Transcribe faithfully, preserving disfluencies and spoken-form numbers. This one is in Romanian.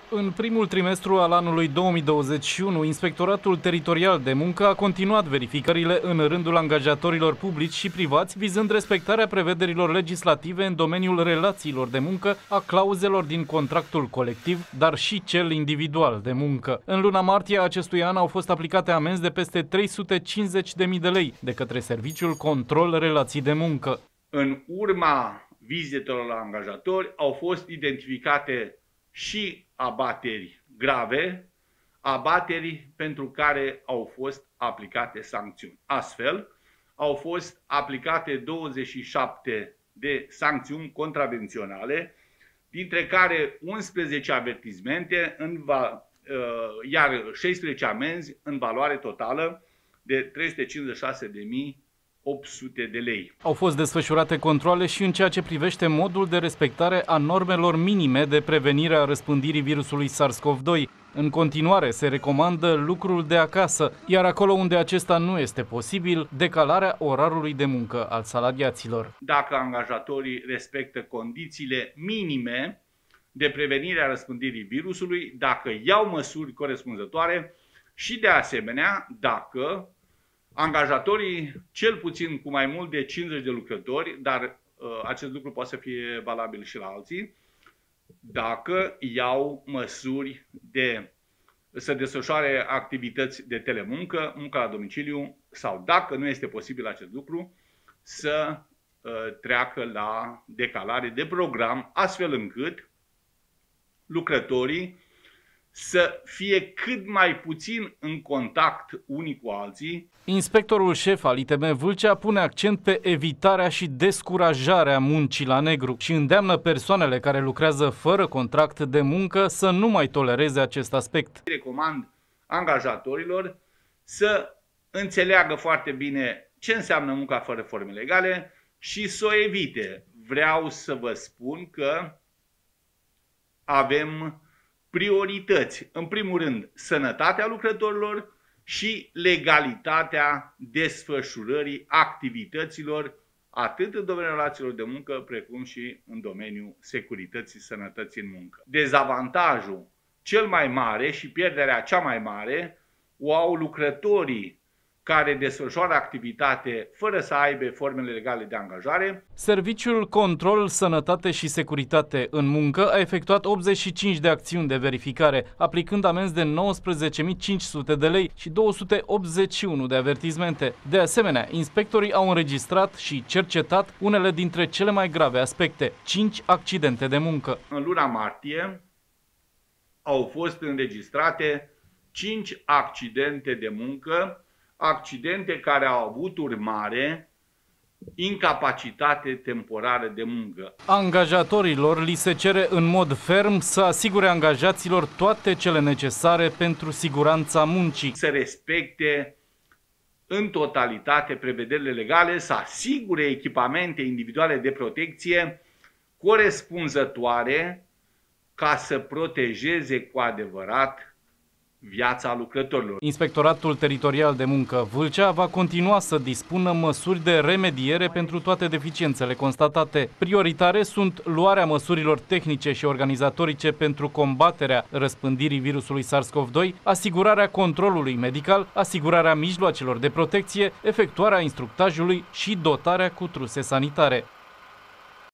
În primul trimestru al anului două mii douăzeci și unu, Inspectoratul Teritorial de Muncă a continuat verificările în rândul angajatorilor publici și privați, vizând respectarea prevederilor legislative în domeniul relațiilor de muncă, a clauzelor din contractul colectiv, dar și cel individual de muncă. În luna martie a acestui an au fost aplicate amenzi de peste trei sute cincizeci de mii de lei de către Serviciul Control Relații de Muncă. În urma vizitelor la angajatori au fost identificate și abateri grave, abateri pentru care au fost aplicate sancțiuni. Astfel, au fost aplicate douăzeci și șapte de sancțiuni contravenționale, dintre care unsprezece avertismente, în va, iar șaisprezece amenzi în valoare totală de trei sute cincizeci și șase de mii opt sute de lei. Au fost desfășurate controale și în ceea ce privește modul de respectare a normelor minime de prevenire a răspândirii virusului SARS-CoV doi. În continuare, se recomandă lucrul de acasă, iar acolo unde acesta nu este posibil, decalarea orarului de muncă al salariaților. Dacă angajatorii respectă condițiile minime de prevenire a răspândirii virusului, dacă iau măsuri corespunzătoare și, de asemenea, dacă angajatorii, cel puțin cu mai mult de cincizeci de lucrători, dar uh, acest lucru poate să fie valabil și la alții, dacă iau măsuri de să desfășoare activități de telemuncă, muncă la domiciliu, sau dacă nu este posibil acest lucru, să uh, treacă la decalare de program, astfel încât lucrătorii să fie cât mai puțin în contact unii cu alții. Inspectorul șef al I T M Vâlcea pune accent pe evitarea și descurajarea muncii la negru și îndeamnă persoanele care lucrează fără contract de muncă să nu mai tolereze acest aspect. Recomand angajatorilor să înțeleagă foarte bine ce înseamnă munca fără forme legale și să o evite. Vreau să vă spun că avem priorități. În primul rând, sănătatea lucrătorilor și legalitatea desfășurării activităților atât în domeniul relațiilor de muncă, precum și în domeniul securității, sănătății în muncă. Dezavantajul cel mai mare și pierderea cea mai mare o au lucrătorii care desfășoară activitate fără să aibă formele legale de angajare. Serviciul Control, Sănătate și Securitate în Muncă a efectuat optzeci și cinci de acțiuni de verificare, aplicând amenzi de nouăsprezece mii cinci sute de lei și două sute optzeci și unu de avertizmente. De asemenea, inspectorii au înregistrat și cercetat unele dintre cele mai grave aspecte, cinci accidente de muncă. În luna martie au fost înregistrate cinci accidente de muncă, accidente care au avut urmare incapacitate temporară de muncă. Angajatorilor li se cere în mod ferm să asigure angajaților toate cele necesare pentru siguranța muncii. Să respecte în totalitate prevederile legale, să asigure echipamente individuale de protecție corespunzătoare ca să protejeze cu adevărat viața lucrătorilor. Inspectoratul Teritorial de Muncă Vâlcea va continua să dispună măsuri de remediere pentru toate deficiențele constatate. Prioritare sunt luarea măsurilor tehnice și organizatorice pentru combaterea răspândirii virusului SARS-CoV doi, asigurarea controlului medical, asigurarea mijloacelor de protecție, efectuarea instructajului și dotarea cu truse sanitare.